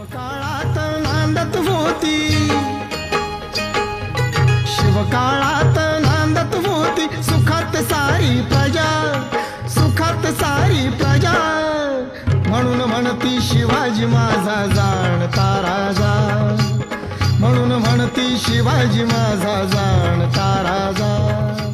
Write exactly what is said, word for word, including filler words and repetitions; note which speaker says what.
Speaker 1: शिवकाळात नांदत होती, शिवकाळात नांदत होती, सुखात सारी प्रजा, सुखात सारी प्रजा, म्हणून म्हणती शिवाजी माझा जाणता राजा, म्हणून म्हणती शिवाजी माझा जाणता राजा.